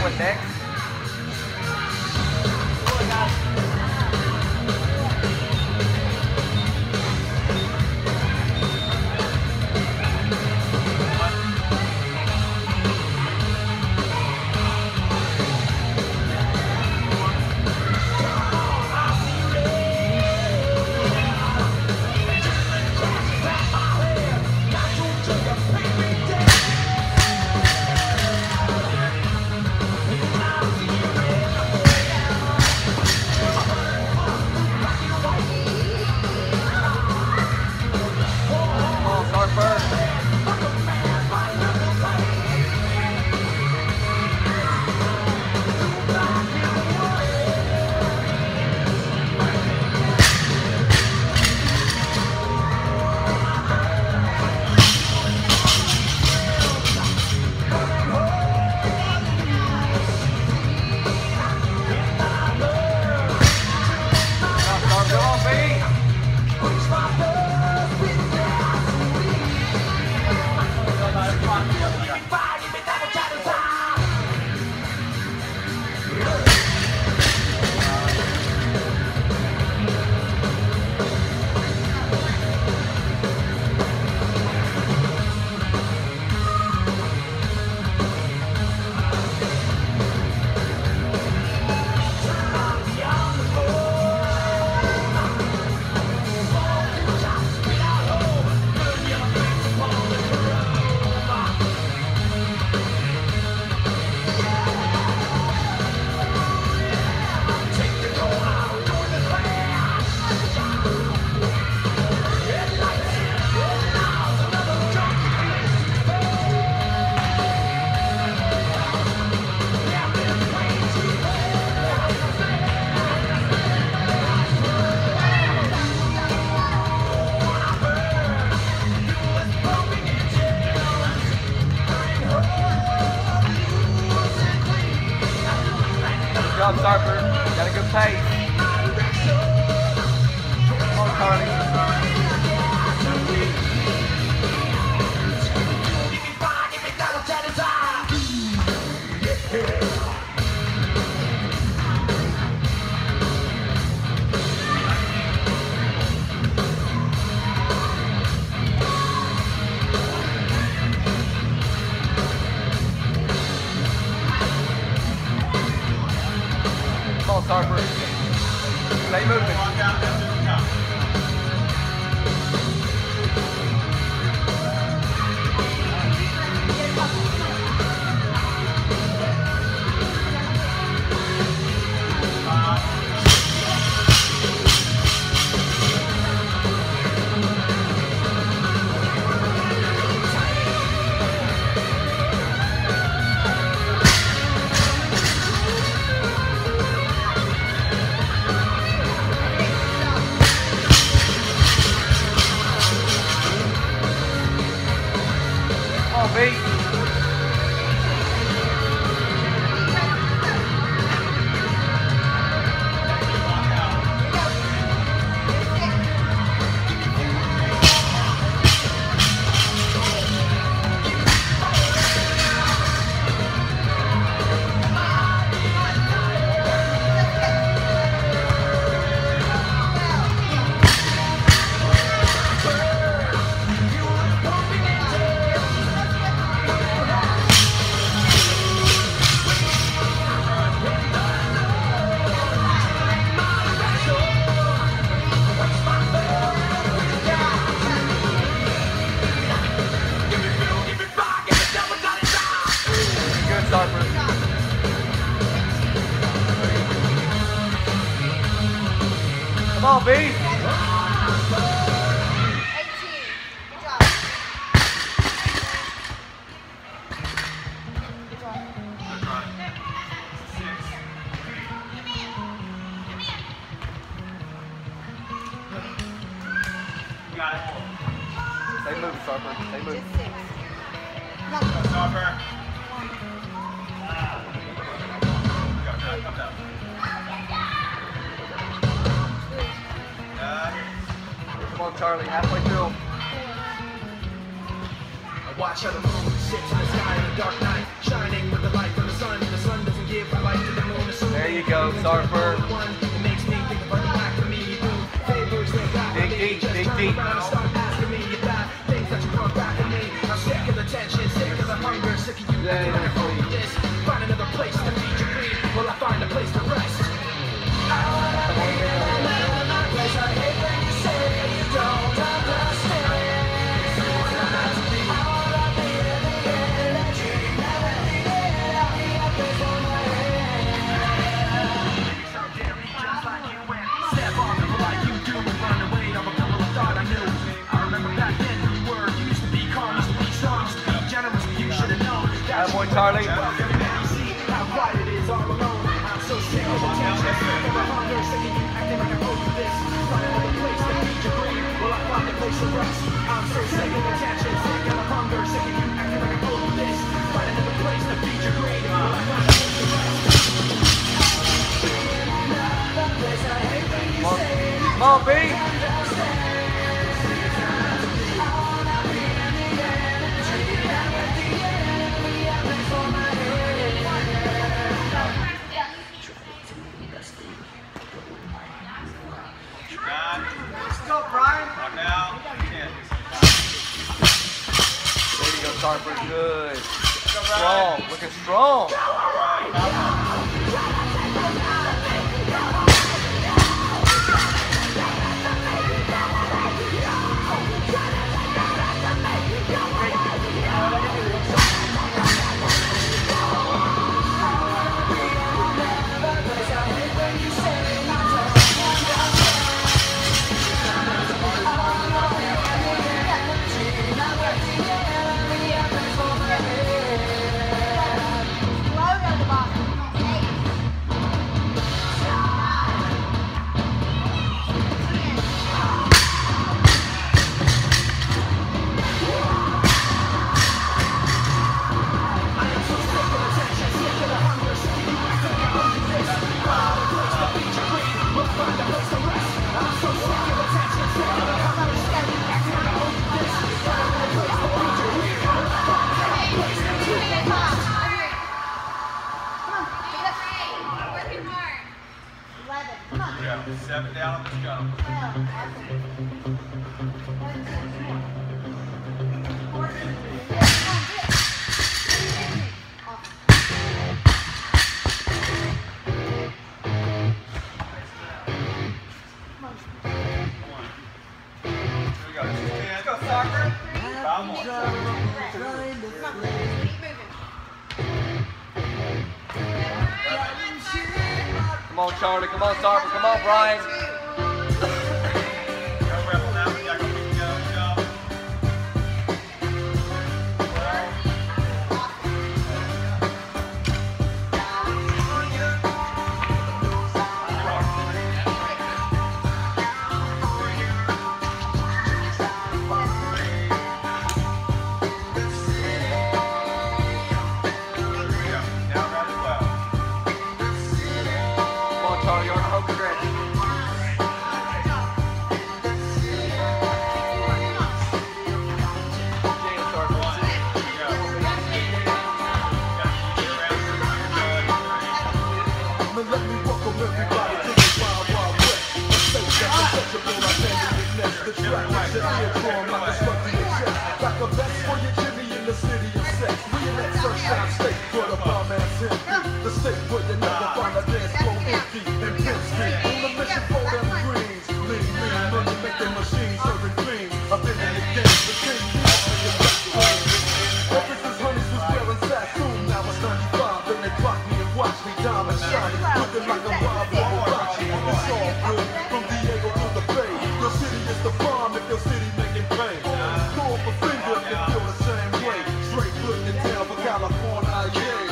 went next. Good job, Sarper. Got a good pace. Come on, Carly. Come on, Sarper. Stay moving. Beat. Sarper. Come on, B. 18. Good job. Good job. You got it. Stay moving, Sarper. Stay moving. Just 6. Come on. Sarper. Come on, Charlie. Halfway through. I watch how the moon sits in the sky in a dark night, shining with the light from the sun. The sun doesn't go, Sarper. Dig deep, dig deep. Find another place to feed your greed. Will I find a place to rest? Boy, Charlie. Come on, B. Sarper, good. Strong, looking strong. Seven down on this jump. Let's go, soccer. Come on, Charlie. Come on, Sarper. Come on, Brian. Like a vest for your Jimmy in the city of sex. We in that sunshine state where the bomb ass empty. The state where you never find a dance floor empty. And Pinsky on the mission for them greens. Lean, money making machines serving clean. I've been in the game for 10 years. Ever since Honeys was wearing Sassoon, now it's 95. Then they clock me and watch me diamond shining. Looking like a Bob Liberace. It's all good from Diego to the Bay. Your city is the bomb if your city making pain. Throw up a finger if you feel the same way. Straight looking down for California, yeah.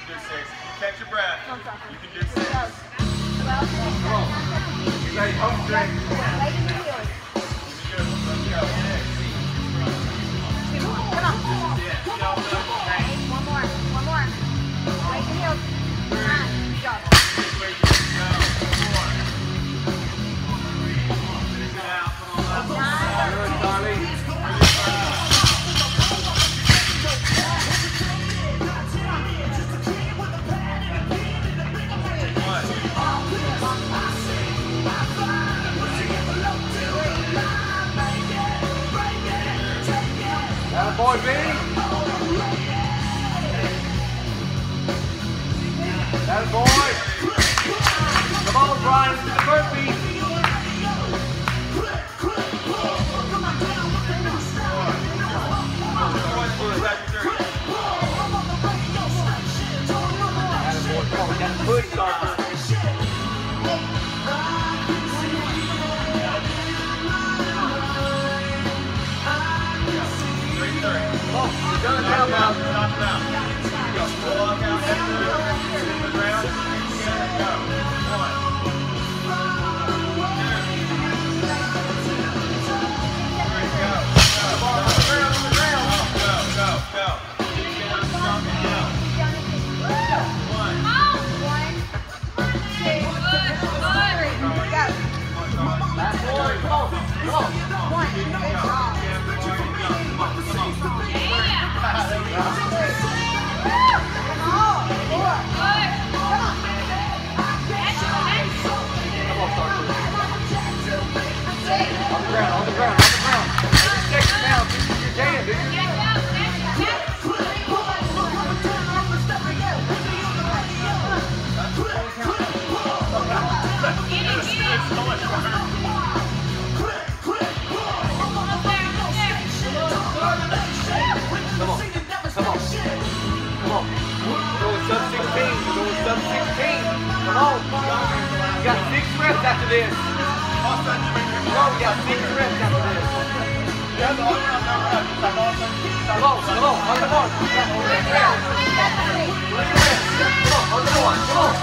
do 6. Catch your breath. Come on, Sasha. You can do 6. Go. Well, You ready? Home stretch. right in the heels. Good. Let's go. 6. Come on. Yeah. You know, Okay, one more. One more. Right in the heels. 9. Good job. where you go. 4. Finish it out. Come on, left. Good, Charlie. That boy, B. That boy. Come on, Brian. The first beat. Come on, we got the push starter. Come on, you're done now, Bob. Stop it out. Go. Walk out there. Sit in the ground. Go. 1. 2. 3. Go. Come on, on the ground, on the ground. Go. Get up, strong and down. 1. 1, 2, 3. Go. Last boy, come on, come on. 1. Good job. On the ground. Every second down, you're damn, dude. Come on. We're going sub 16. Come on. You got 6 reps after this. Come on, we got 6 reps after this. Come on, on the mark. 3 reps. Come on, on the mark. Come on.